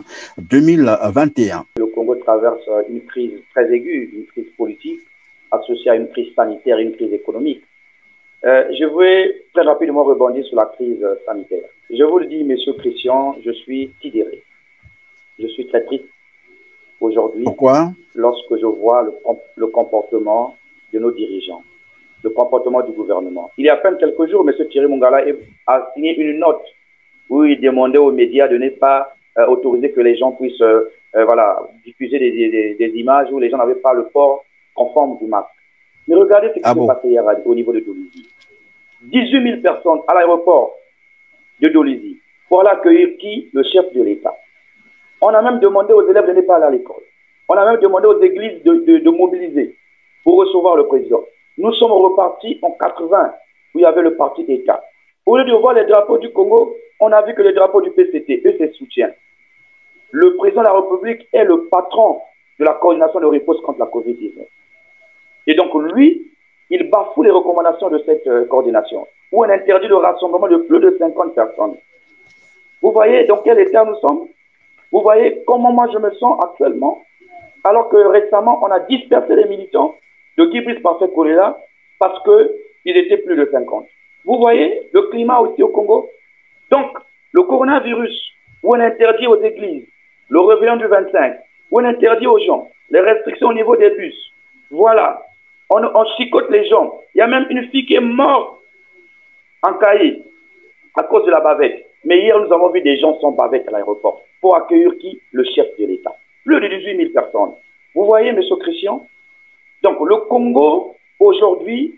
2021? Le Congo traverse une crise très aiguë, une crise politique associée à une crise sanitaire et une crise économique. Je vais très rapidement rebondir sur la crise sanitaire. Je vous le dis, monsieur Christian, je suis sidéré. Je suis très triste aujourd'hui. Pourquoi? Lorsque je vois le comportement de nos dirigeants, le comportement du gouvernement. Il y a à peine quelques jours, M. Thierry Mongala a signé une note où il demandait aux médias de ne pas autoriser que les gens puissent diffuser des images où les gens n'avaient pas le port conforme du masque. Mais regardez ce qui s'est passé hier au niveau de Dolisie. 18 000 personnes à l'aéroport de Dolisie pour aller accueillir qui? Le chef de l'État. On a même demandé aux élèves de ne pas aller à l'école. On a même demandé aux églises de mobiliser pour recevoir le président. Nous sommes repartis en 80 où il y avait le parti État. Au lieu de voir les drapeaux du Congo, on a vu que les drapeaux du PCT et ses soutiens. Le président de la République est le patron de la coordination de riposte contre la COVID-19. Et donc lui, il bafoue les recommandations de cette coordination, où on interdit le rassemblement de plus de 50 personnes. Vous voyez dans quel état nous sommes? Vous voyez comment moi je me sens actuellement, alors que récemment on a dispersé les militants de Guy-Brice Parfait-Kolela parce qu'ils étaient plus de 50. Vous voyez le climat aussi au Congo? Donc, le coronavirus, où on interdit aux églises, le réveillon du 25, où on interdit aux gens, les restrictions au niveau des bus, voilà. On chicote les gens. Il y a même une fille qui est morte en Caï à cause de la bavette. Mais hier, nous avons vu des gens s'embaver à l'aéroport pour accueillir qui? Le chef de l'État. Plus de 18 000 personnes. Vous voyez, M. Christian? Donc, le Congo, aujourd'hui,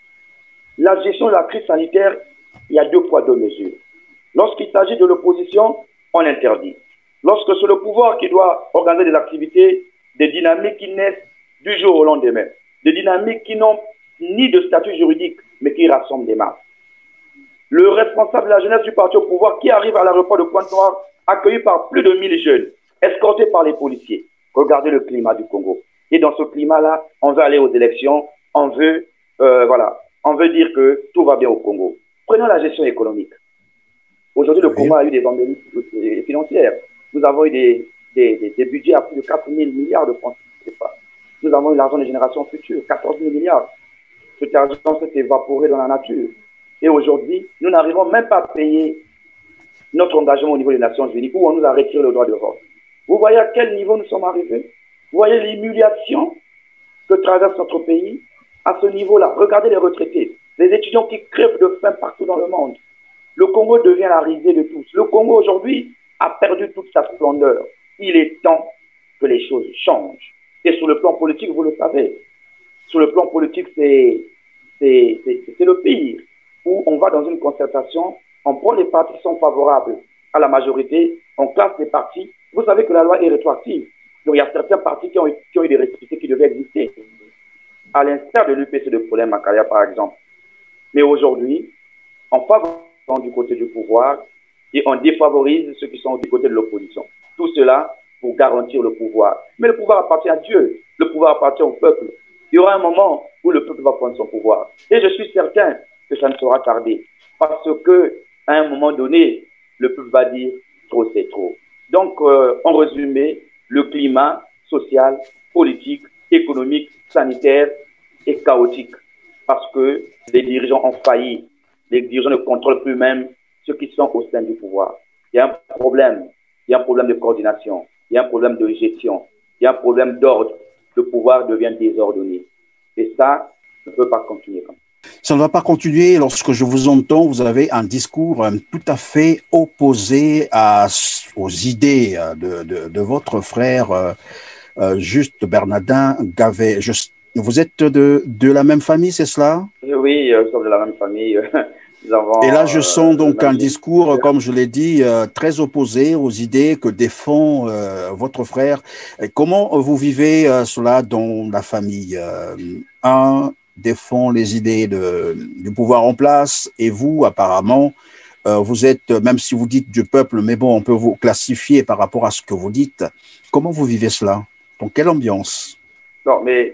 la gestion de la crise sanitaire, il y a 2 poids, 2 mesures. Lorsqu'il s'agit de l'opposition, on interdit. Lorsque c'est le pouvoir qui doit organiser des activités, des dynamiques qui naissent du jour au lendemain, des dynamiques qui n'ont ni de statut juridique, mais qui rassemblent des masses. Le responsable de la jeunesse du parti au pouvoir qui arrive à l'aéroport de Pointe-Noire, accueilli par plus de 1000 jeunes, escortés par les policiers. Regardez le climat du Congo. Et dans ce climat-là, on veut aller aux élections, on veut dire que tout va bien au Congo. Prenons la gestion économique. Aujourd'hui, le Congo a eu des embellies financières. Nous avons eu des budgets à plus de 4 000 milliards de francs CFA. Nous avons eu l'argent des générations futures, 14 000 milliards. Cet argent s'est évaporé dans la nature. Et aujourd'hui, nous n'arrivons même pas à payer notre engagement au niveau des Nations Unies, où on nous a retiré le droit de vote. Vous voyez à quel niveau nous sommes arrivés? Vous voyez l'humiliation que traverse notre pays à ce niveau-là. Regardez les retraités, les étudiants qui crèvent de faim partout dans le monde. Le Congo devient la risée de tous. Le Congo aujourd'hui a perdu toute sa splendeur. Il est temps que les choses changent. Et sur le plan politique, vous le savez, sur le plan politique, c'est le pire, où on va dans une concertation, on prend les partis qui sont favorables à la majorité, on classe les partis. Vous savez que la loi est rétroactive. Donc il y a certains partis qui ont eu des responsabilités qui devaient exister, à l'instar de l'UPC de Paulin Macaria, par exemple. Mais aujourd'hui, on favorise du côté du pouvoir et on défavorise ceux qui sont du côté de l'opposition. Tout cela pour garantir le pouvoir. Mais le pouvoir appartient à Dieu, le pouvoir appartient au peuple. Il y aura un moment où le peuple va prendre son pouvoir. Et je suis certain que ça ne sera tardé. Parce que, à un moment donné, le peuple va dire trop, c'est trop. Donc, en résumé, le climat social, politique, économique, sanitaire est chaotique. Parce que les dirigeants ont failli. Les dirigeants ne contrôlent plus même ceux qui sont au sein du pouvoir. Il y a un problème. Il y a un problème de coordination. Il y a un problème de gestion. Il y a un problème d'ordre. Le pouvoir devient désordonné. Et ça ne peut pas continuer comme ça. Ça ne va pas continuer. Lorsque je vous entends, vous avez un discours tout à fait opposé aux idées de votre frère Juste Bernardin Gavet. Vous êtes de la même famille, c'est cela? Oui, nous sommes de la même famille. Et là, je sens donc un discours, comme je l'ai dit, très opposé aux idées que défend votre frère. Et comment vous vivez cela dans la famille? Un défend les idées du pouvoir en place et vous, apparemment, vous êtes, même si vous dites du peuple, mais bon, on peut vous classifier par rapport à ce que vous dites. Comment vous vivez cela? Dans quelle ambiance? Non, mais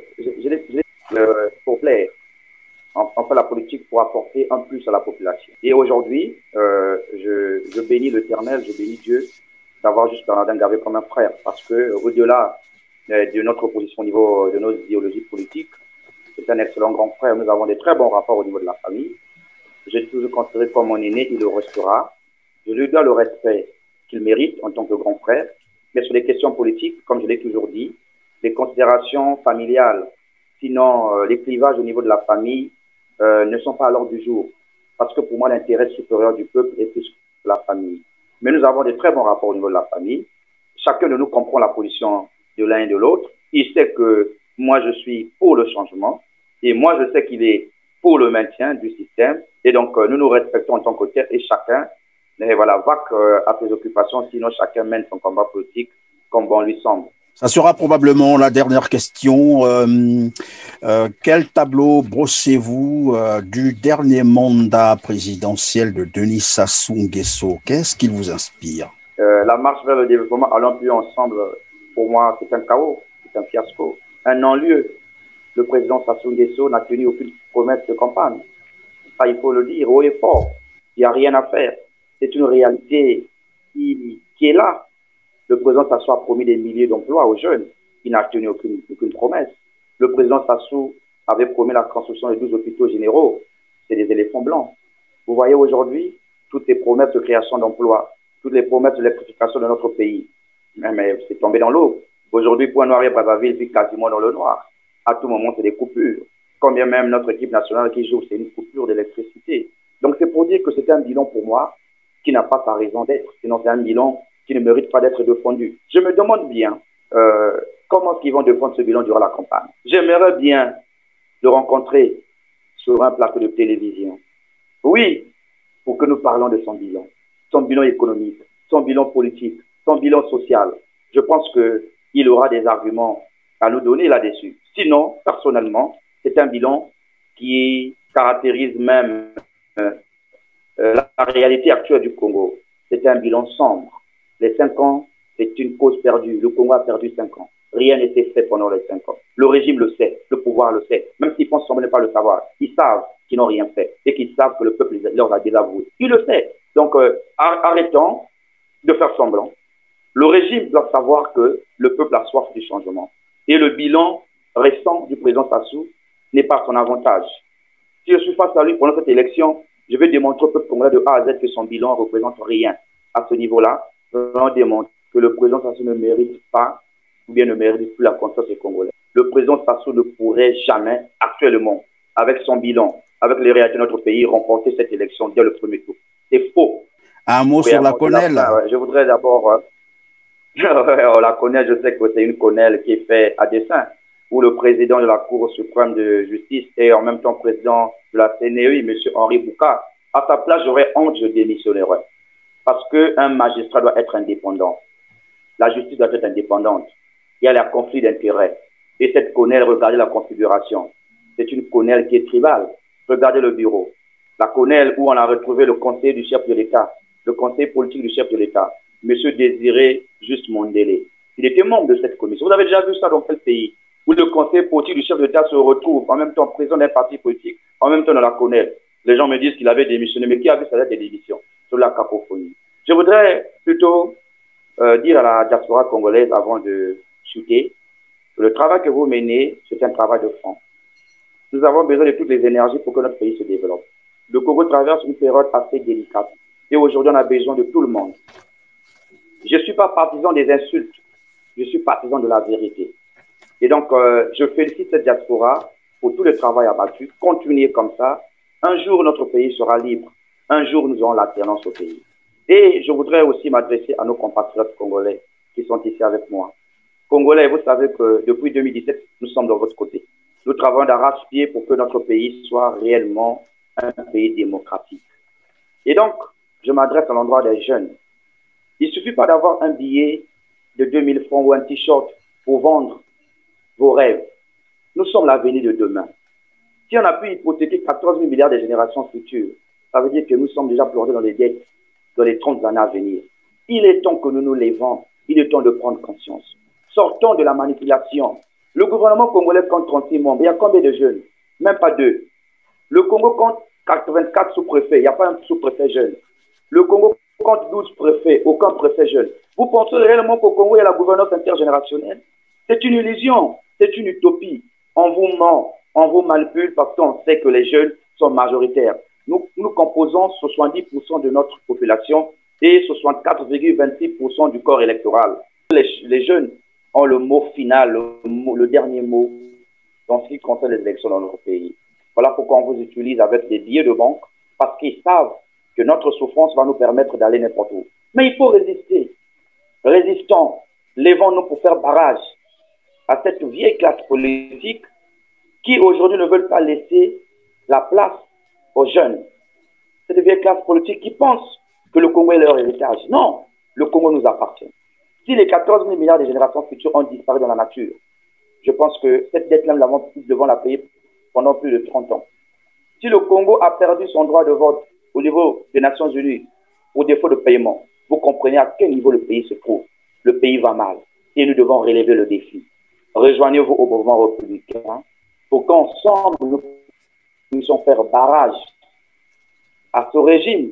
pour plaire. On fait la politique pour apporter un plus à la population. Et aujourd'hui, je bénis l'Éternel, je bénis Dieu d'avoir juste Bernardin Gavet comme un frère. Parce que au-delà de notre position au niveau de nos idéologies politiques, c'est un excellent grand frère. Nous avons des très bons rapports au niveau de la famille. J'ai toujours considéré comme mon aîné, il le restera. Je lui dois le respect qu'il mérite en tant que grand frère. Mais sur les questions politiques, comme je l'ai toujours dit, les considérations familiales, sinon les clivages au niveau de la famille, ne sont pas à l'ordre du jour. Parce que pour moi, l'intérêt supérieur du peuple est plus que la famille. Mais nous avons de très bons rapports au niveau de la famille. Chacun de nous comprend la position de l'un et de l'autre. Il sait que moi, je suis pour le changement. Et moi, je sais qu'il est pour le maintien du système. Et donc, nous nous respectons en tant que tel. Et chacun va à ses occupations. Sinon, chacun mène son combat politique comme bon lui semble. Ça sera probablement la dernière question. Quel tableau brossez-vous du dernier mandat présidentiel de Denis Sassou Nguesso? Qu'est-ce qu'il vous inspire? La marche vers le développement, allons plus ensemble, pour moi, c'est un chaos, c'est un fiasco, un non-lieu. Le président Sassou Nguesso n'a tenu aucune promesse de campagne. Ça, il faut le dire haut et fort. Il n'y a rien à faire. C'est une réalité qui est là. Le président Sassou a promis des milliers d'emplois aux jeunes. Il n'a tenu aucune promesse. Le président Sassou avait promis la construction de 12 hôpitaux généraux. C'est des éléphants blancs. Vous voyez aujourd'hui toutes les promesses de création d'emplois, toutes les promesses d'électrification de notre pays. Mais c'est tombé dans l'eau. Aujourd'hui, Pointe-Noire et Brazzaville vit quasiment dans le noir. À tout moment, c'est des coupures. Combien même notre équipe nationale qui joue, c'est une coupure d'électricité. Donc c'est pour dire que c'est un bilan pour moi qui n'a pas sa raison d'être. Sinon, c'est un bilan qui ne mérite pas d'être défendu. Je me demande bien comment ils vont défendre ce bilan durant la campagne. J'aimerais bien le rencontrer sur un plateau de télévision. Oui, pour que nous parlons de son bilan économique, son bilan politique, son bilan social. Je pense qu'il aura des arguments à nous donner là-dessus. Sinon, personnellement, c'est un bilan qui caractérise même la réalité actuelle du Congo. C'est un bilan sombre. Les 5 ans, c'est une cause perdue. Le Congo a perdu 5 ans. Rien n'était fait pendant les 5 ans. Le régime le sait, le pouvoir le sait. Même s'ils pensent sembler ne pas le savoir, ils savent qu'ils n'ont rien fait et qu'ils savent que le peuple leur a désavoué. Ils le savent. Donc, arrêtons de faire semblant. Le régime doit savoir que le peuple a soif du changement. Et le bilan récent du président Sassou n'est pas son avantage. Si je suis face à lui pendant cette élection, je vais démontrer au peuple congolais de A à Z que son bilan ne représente rien. À ce niveau-là, on démontre que le président Sassou ne mérite pas ou bien ne mérite plus la confiance des Congolais. Le président Sassou ne pourrait jamais, actuellement, avec son bilan, avec les réalités de notre pays, remporter cette élection dès le premier tour. C'est faux. Un mot sur la quenelle. Je voudrais d'abord... on la connaît, je sais que c'est une quenelle qui est faite à dessein, où le président de la Cour suprême de justice et en même temps président de la CNEI, M. Henri Bouka, à sa place, j'aurais honte, je démissionnerais. Parce qu'un magistrat doit être indépendant. La justice doit être indépendante. Il y a un conflit d'intérêts. Et cette quenelle, regardez la configuration. C'est une quenelle qui est tribale. Regardez le bureau. La quenelle où on a retrouvé le conseiller du chef de l'État, le conseiller politique du chef de l'État, M. Désiré Juste Mondélé. Il était membre de cette commission. Vous avez déjà vu ça dans quel pays? Où le conseiller politique du chef de l'État se retrouve en même temps président d'un parti politique, en même temps dans la quenelle. Les gens me disent qu'il avait démissionné, mais qui a vu sa lettre de démission? Sur la cacophonie. Je voudrais plutôt dire à la diaspora congolaise avant de chuter que le travail que vous menez, c'est un travail de fond. Nous avons besoin de toutes les énergies pour que notre pays se développe. Le Congo traverse une période assez délicate et aujourd'hui on a besoin de tout le monde. Je ne suis pas partisan des insultes, je suis partisan de la vérité. Et donc je félicite cette diaspora pour tout le travail abattu. Continuez comme ça. Un jour notre pays sera libre. Un jour nous aurons l'alternance au pays. Et je voudrais aussi m'adresser à nos compatriotes congolais qui sont ici avec moi. Congolais, vous savez que depuis 2017, nous sommes de votre côté. Nous travaillons d'arrache-pied pour que notre pays soit réellement un pays démocratique. Et donc, je m'adresse à l'endroit des jeunes. Il ne suffit pas d'avoir un billet de 2000 francs ou un t-shirt pour vendre vos rêves. Nous sommes l'avenir de demain. Si on a pu hypothéquer 14 000 milliards de générations futures, ça veut dire que nous sommes déjà plongés dans les dettes dans les 30 années à venir. Il est temps que nous nous lèvons. Il est temps de prendre conscience. Sortons de la manipulation. Le gouvernement congolais compte 36 membres. Il y a combien de jeunes? Même pas 2. Le Congo compte 84 sous-préfets. Il n'y a pas un sous-préfet jeune. Le Congo compte 12 préfets. Aucun préfet jeune. Vous pensez réellement qu'au Congo, il y a la gouvernance intergénérationnelle? C'est une illusion. C'est une utopie. On vous ment. On vous manipule parce qu'on sait que les jeunes sont majoritaires. Nous composons 70% de notre population et 64,26% du corps électoral. Les jeunes ont le mot final, le dernier mot dans ce qui concerne les élections dans notre pays. Voilà pourquoi on vous utilise avec des billets de banque, parce qu'ils savent que notre souffrance va nous permettre d'aller n'importe où. Mais il faut résister. Résistons. Lèvons-nous pour faire barrage à cette vieille classe politique qui aujourd'hui ne veulent pas laisser la place aux jeunes. Cette vieille classe politique qui pense que le Congo est leur héritage. Non, le Congo nous appartient. Si les 14 000 milliards de générations futures ont disparu dans la nature, je pense que cette dette-là, nous devons la payer pendant plus de 30 ans. Si le Congo a perdu son droit de vote au niveau des Nations Unies pour défaut de paiement, vous comprenez à quel niveau le pays se trouve. Le pays va mal et nous devons relever le défi. Rejoignez-vous au mouvement républicain pour qu'ensemble nous puissions faire barrage à ce régime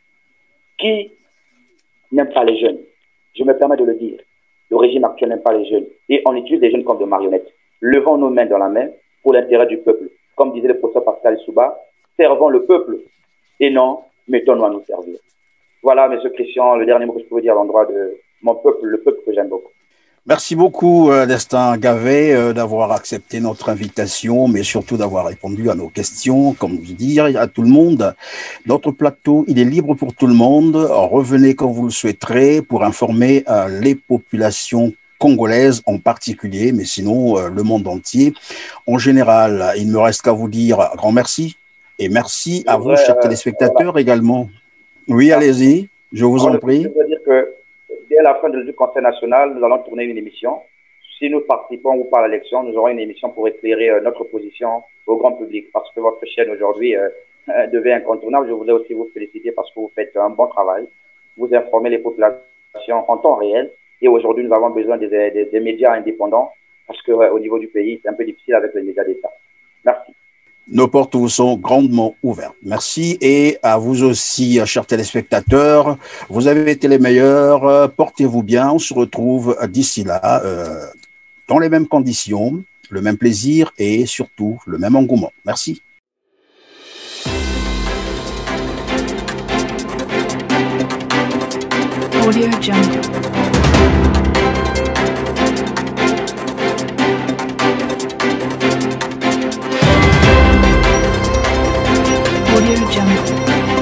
qui n'aime pas les jeunes. Je me permets de le dire. Le régime actuel n'aime pas les jeunes. Et on utilise les jeunes comme des marionnettes. Levons nos mains dans la main pour l'intérêt du peuple. Comme disait le professeur Pascal Souba, servons le peuple et non, mettons-nous à nous servir. Voilà, M. Christian, le dernier mot que je peux dire à l'endroit de mon peuple, le peuple que j'aime beaucoup. Merci beaucoup, Destin Gavet, d'avoir accepté notre invitation, mais surtout d'avoir répondu à nos questions. Comme je dis à tout le monde, notre plateau, il est libre pour tout le monde. Revenez quand vous le souhaiterez pour informer les populations congolaises en particulier, mais sinon le monde entier en général. Il ne me reste qu'à vous dire un grand merci et merci Je à vous, voudrais, chers voilà, téléspectateurs également. Oui, merci. allez-y, je vous en Je prie. veux dire que dès la fin du Conseil national, nous allons tourner une émission. Si nous participons ou pas à l'élection, nous aurons une émission pour éclairer notre position au grand public. Parce que votre chaîne aujourd'hui devient incontournable. Je voudrais aussi vous féliciter parce que vous faites un bon travail. Vous informez les populations en temps réel. Et aujourd'hui, nous avons besoin des médias indépendants parce qu'au niveau du pays, c'est un peu difficile avec les médias d'État. Merci. Nos portes vous sont grandement ouvertes. Merci et à vous aussi, chers téléspectateurs. Vous avez été les meilleurs. Portez-vous bien. On se retrouve d'ici là dans les mêmes conditions, le même plaisir et surtout le même engouement. Merci. Audio Jungle. Audio Jungle.